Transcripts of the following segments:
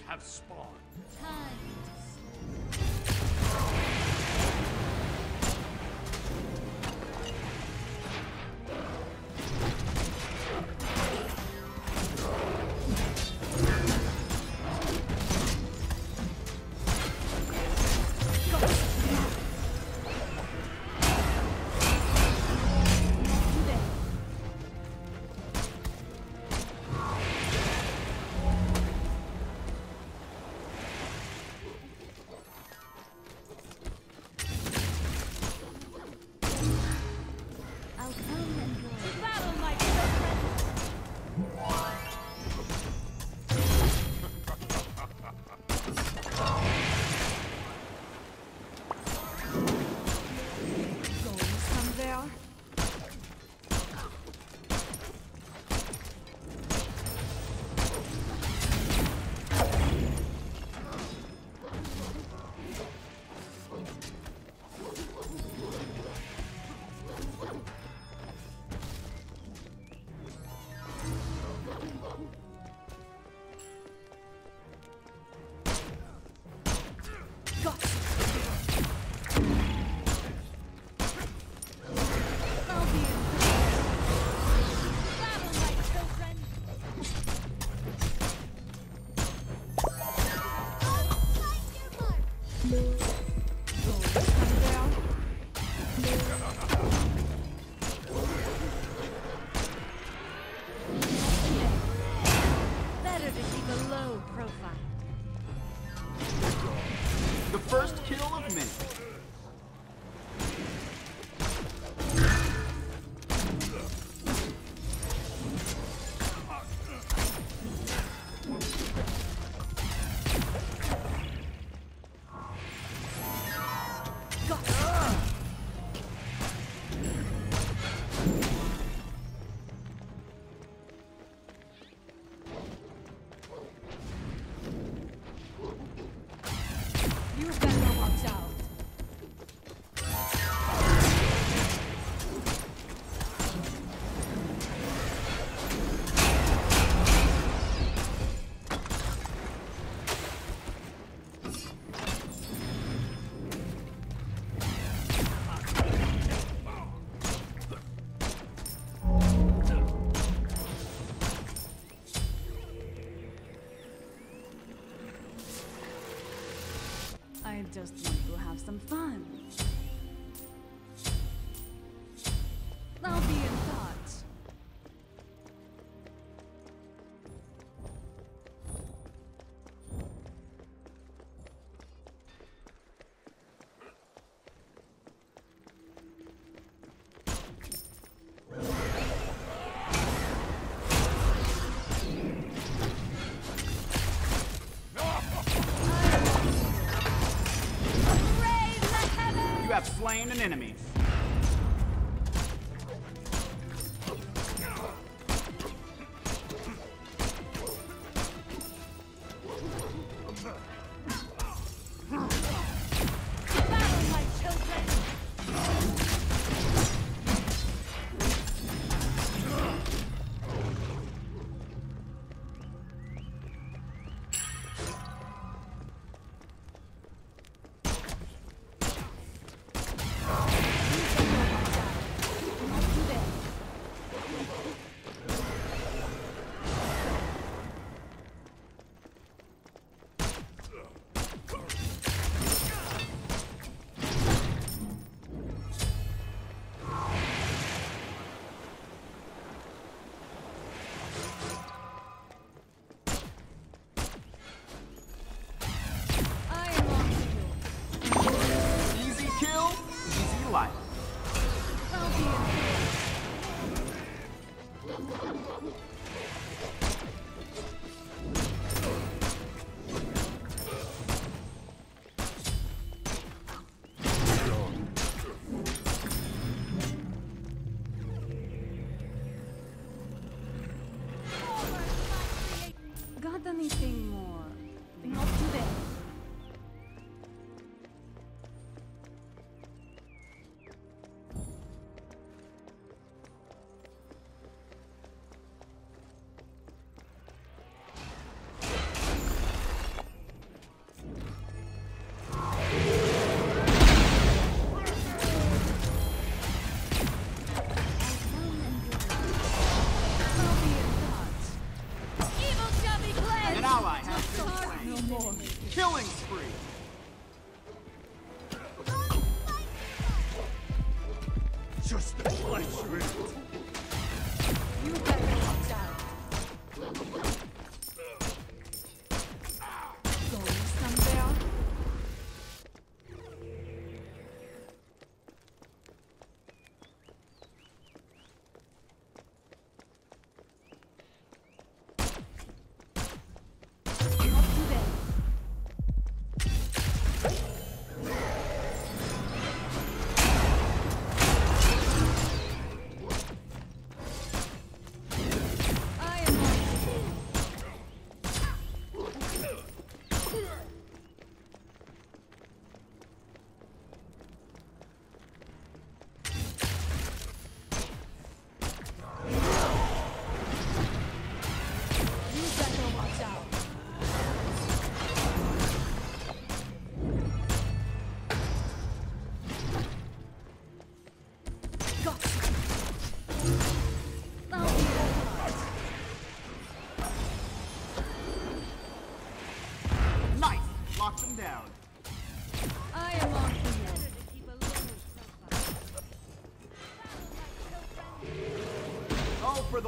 have spawned. Time First kill of many. I just want to have some fun. I'll be in touch. You have slain an enemy.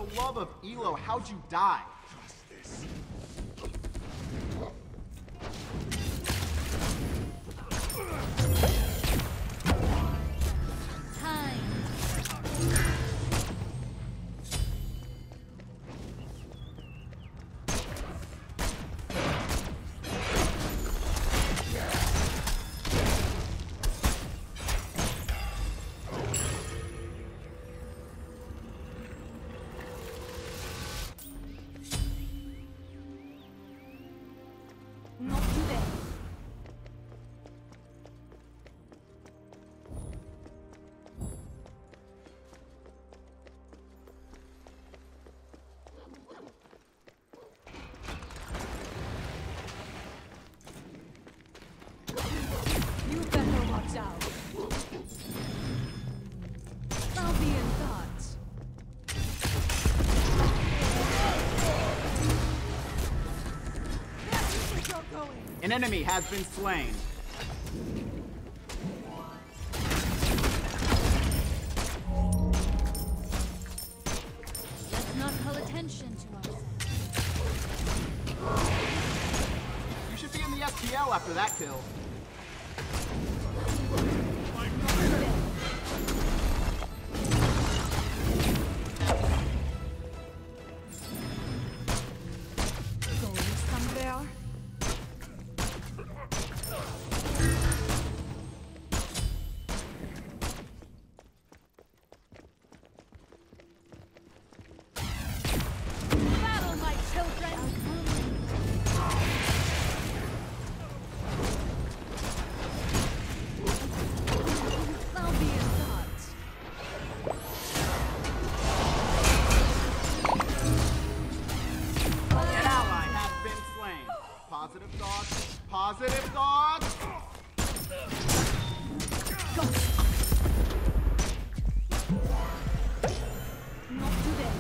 the love of Elo, how'd you die? An enemy has been slain. Let's not call attention to ourselves. You should be in the SPL after that kill. Positive thoughts! Not today.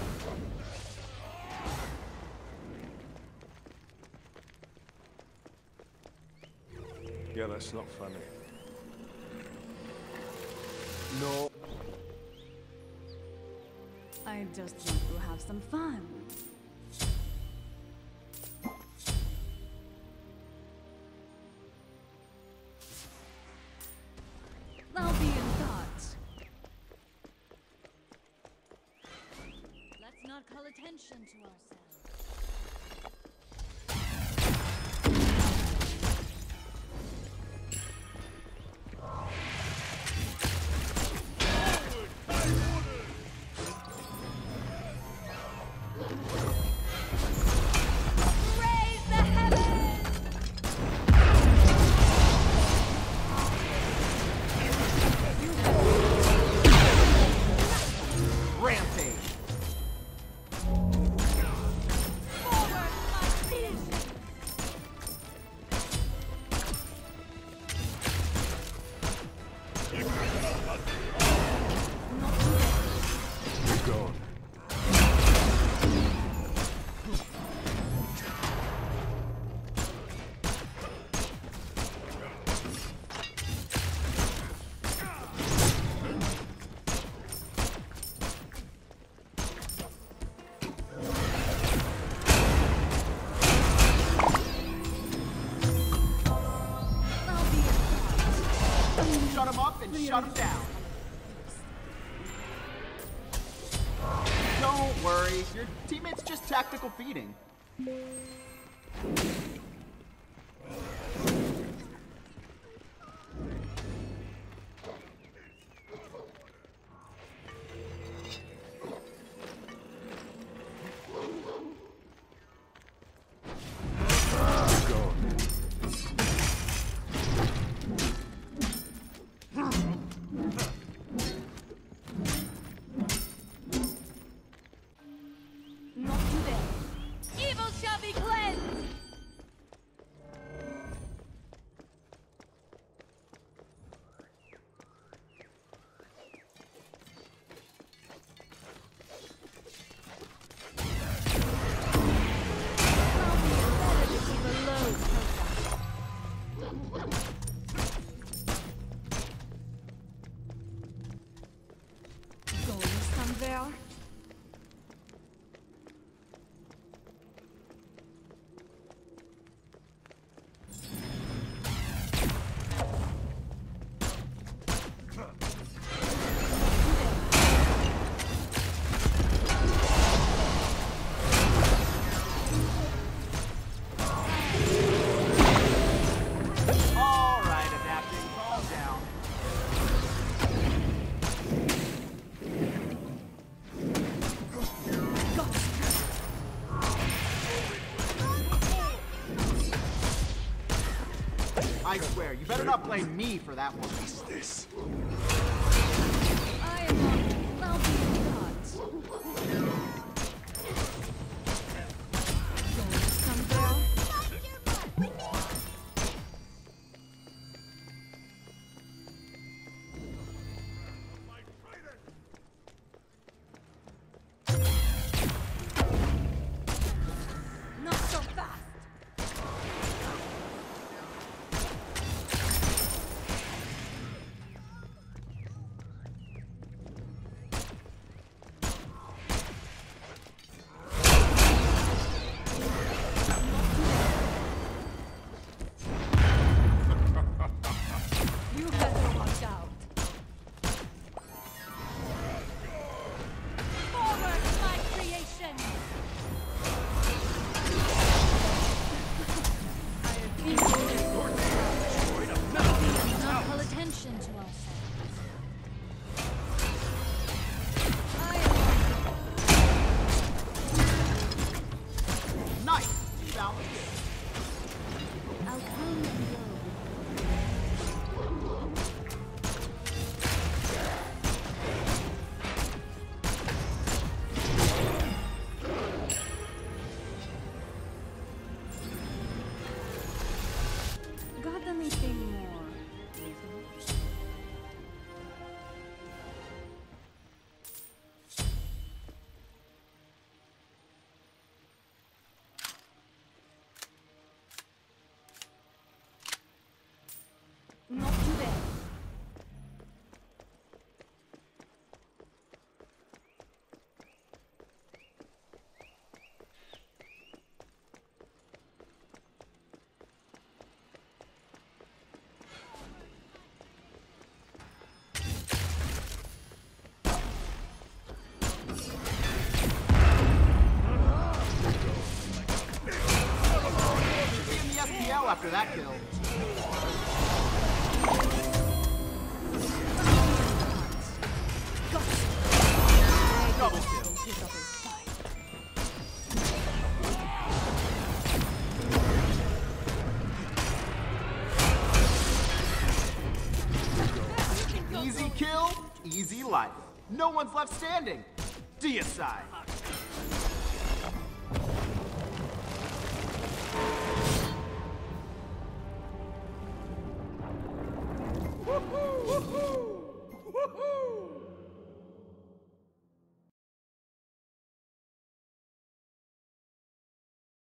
Yeah, that's not funny. No. I just want to have some fun. I'll be in thought. Let's not call attention to ourselves. Shut him up and shut him down. Don't worry, your teammate's just tactical feeding. I swear, you better not blame me for that one. What's this? I am on well-being gods. Some girl. Not so fast. You better watch out. Forward, my creation. I appeal to you. Not call attention to ourselves. I am Nice! You found the kill. I'll come and go. Got anything more? Nathan? Not today. Be in the SPL after that kill. Double kill. Easy kill, easy life. No one's left standing. Deicide. Woohoo! Woohoo! Woohoo!